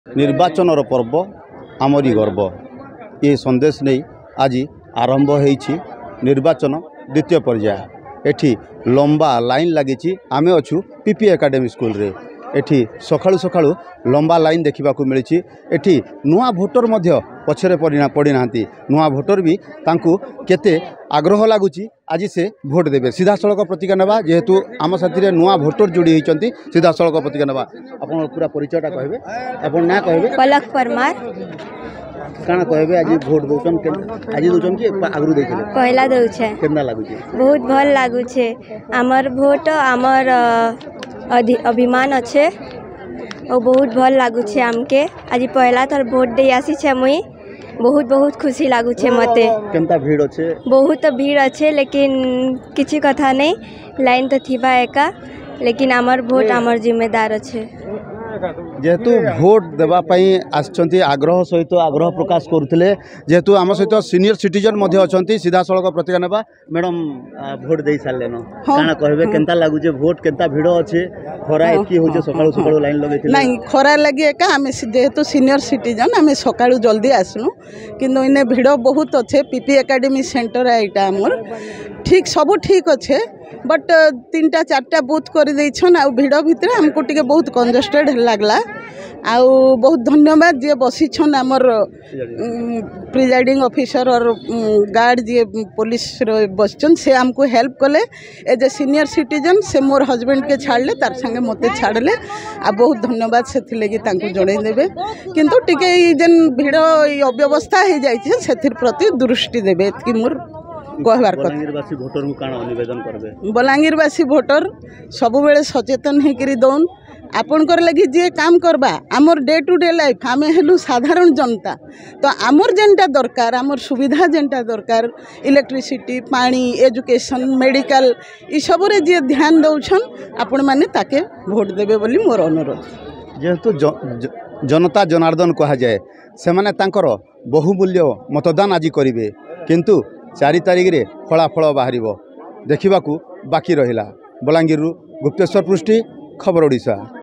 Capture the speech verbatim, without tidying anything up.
निर्वाचन पर्व आमरी गर्व ये संदेश नहीं आज आरंभ होईछि निर्वाचन द्वितीय पर्याय एठी लंबा लाइन लगी आमे अच्छु पीपी एकाडेमी स्कूल रे एठी सखाळु सखाळु लंबा लाइन देखा मिली एठी नुआ भोटर मध्य पछरे पड़ी ना नुआ भोटर भी तांकू केते आग्रह लगुच आज से भोट देवे सीधा सड़क प्रतिका नेबा जेहेतु आम साथी नुआ भोटर जोड़ी होती सीधा सड़क प्रतिका नेबा आपन पूरा परिचयटा कहबे आपन ना कहबे पलक परमार काना कहबे आज भोट दउचन के आज दउचन कि आगरु देथिले पहला दउछे केना लागुचे बहुत भल लागुछे हमर भोट हमर अभिमान अच्छे और बहुत भल लगुचे आमके आज पहला थर भोट दे आसी छे मुई बहुत बहुत खुशी लगुचे मते केनता भीड़ अच्छे बहुत भीड़ अच्छे लेकिन किसी कथा नहीं लाइन तो थिबा एका लेकिन आमर भोट आमर जिम्मेदार अच्छे जेहेतु भोट देवाई आसछंती आग्रह सहित आग्रह प्रकाश करुले जेहेतु आम सहित सीनियर सिटीजन अच्छा सीधा सड़क प्रतिका नेबा मैडम भोट दे सारे न काना कहबे केनता लागुचे भोट केनता भीड़ अच्छे खरा एतकी होचे सकाळु सकाळु लाइन लगेथिले नहीं खरा लगी एका आमे जेहेतु सीनियर सिटीजन आमे सकाळु जल्दी आसनु किंतु इने भीड़ बहुत अच्छे पीपी एकाडेमी सेंटर एटा हमर ठीक सब ठीक अच्छे बट तीन टा चार्टा बूथ कर देछन आ भीड़ भितर हमको टिके बहुत कंजेस्टेड लगला आ बहुत धन्यवाद जे बसी छन हमर प्रिजाइडिंग ऑफिसर और गार्ड जे पुलिस बसचन से हमको हेल्प कले एज ए सीनियर सिटीजन से मोर हस्बैंड के छाड़ले तार संगे मते छाड़ले आ बहुत धन्यवाद से लेगी तांको जणै देबे किंतु टिके जेन भीड़ अव्यवस्था हो जाय से प्रति दृष्टि देबे कि मोर कहबार बलांगीरवासी भोटर को काना निवेदन करबे बलांगीरवासी भोटर सब बेले सचेतन होकर दौन आपणकर लगी जे काम करबा आमर डे टू डे लाइफ आमे हेलु साधारण जनता तो आमर जेनटा दरकार आमर सुविधा जेनटा दरकार इलेक्ट्रिसिटी पानी एजुकेशन मेडिकल ई सब रे जे ध्यान दउछन आपण माने ताके भोट देबे बोली मोर अनुरोध जेहेतु जनता जनार्दन कहा जाए से माने तांकर बहुमूल्य मतदान आज करिवे किंतु चारि तारिख रे फलाफल बाहर देखा बाकी रहा बलांगीर गुप्तेश्वर पृष्टि खबर ओडिशा।